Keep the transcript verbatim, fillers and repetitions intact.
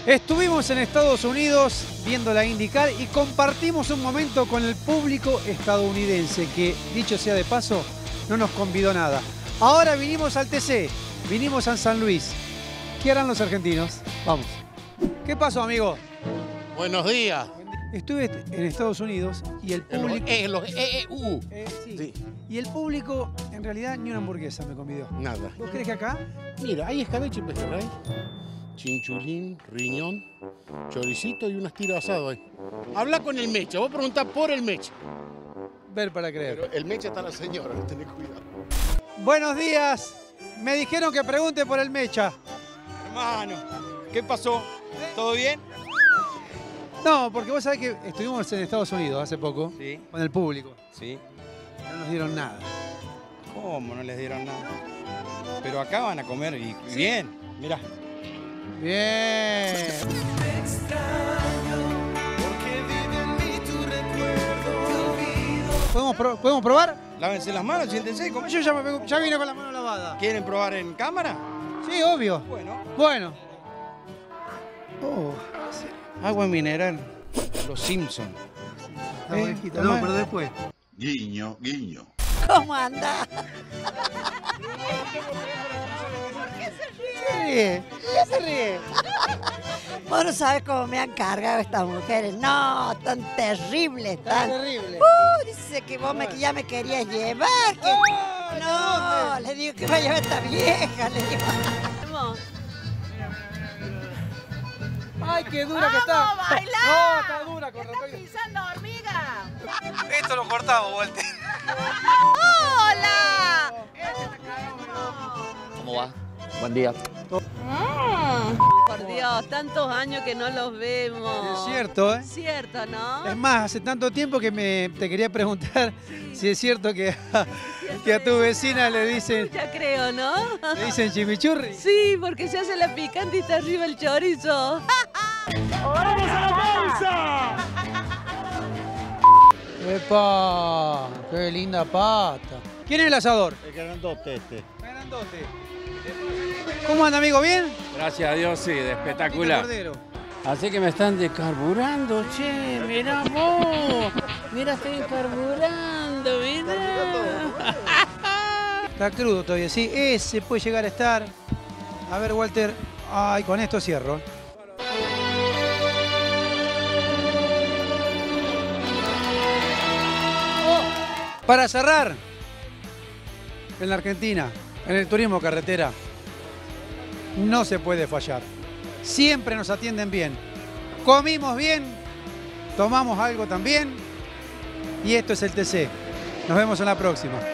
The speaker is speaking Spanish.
Estuvimos en Estados Unidos viendo la IndyCar y compartimos un momento con el público estadounidense que, dicho sea de paso, no nos convidó nada. Ahora vinimos al T C, vinimos a San Luis. ¿Qué harán los argentinos? Vamos. ¿Qué pasó, amigo? Buenos días. Estuve en Estados Unidos y el público... En los E E U. Eh, sí. Sí. Y el público, en realidad, ni una hamburguesa me convidó. Nada. ¿Vos crees que acá? Mira, hay escabeche y pejerrey, chinchulín, riñón, choricito y unas tiras de asado ahí. Habla con el Mecha, vos preguntás por el Mecha. Ver para creer. Pero el Mecha está la señora, tenés cuidado. Buenos días. Me dijeron que pregunte por el Mecha. Hermano, ¿qué pasó? ¿Todo bien? No, porque vos sabés que estuvimos en Estados Unidos hace poco, Sí. con el público. Sí. No nos dieron nada. ¿Cómo no les dieron nada? Pero acá van a comer y Sí. bien. Mirá. Bien. ¿Podemos, pro- ¿Podemos probar? Lávense las manos, siéntense y comen. Yo ya, me vengo- ya vine con la mano lavada. ¿Quieren probar en cámara? Sí, obvio. Bueno. Bueno. Oh, Agua mineral. Los Simpson. está Eh, fresquita. tomá. No, pero después. Guiño, guiño. ¿Cómo anda? Se ríe. ¿Qué se ríe? Vos no sabés cómo me han cargado estas mujeres. No, tan terribles, Está tan... terrible. Uh, dice que vos me, que ya me querías llevar. Que... No, le digo que me lleve esta vieja. Le digo. ¡Ay, qué dura que está! ¡Vamos a bailar! No, está dura con ¡Estás respecto. pisando hormiga! Esto lo cortamos, Walter. ¡Hola! ¿Cómo va? Buen día. Por Dios, tantos años que no los vemos. Es cierto, ¿eh? Cierto, ¿no? Es más, hace tanto tiempo que me, te quería preguntar si es cierto que a, que a tu vecina le dicen, Ya creo, ¿no? le dicen chimichurri. Sí, porque se hace la picante y está arriba el chorizo. ¡Epa! ¡Qué linda pata! ¿Quién es el asador? El grandote este. Grandote. ¿Cómo anda, amigo? ¿Bien? Gracias a Dios, sí, de Patita espectacular. Cordero. Así que me están descarburando, che, mirá vos. Mira, estoy carburando, mirá. Está crudo todavía, sí. Ese puede llegar a estar. A ver, Walter. Ay, con esto cierro. Para cerrar, en la Argentina, en el turismo carretera, no se puede fallar. Siempre nos atienden bien. Comimos bien, tomamos algo también y esto es el T C. Nos vemos en la próxima.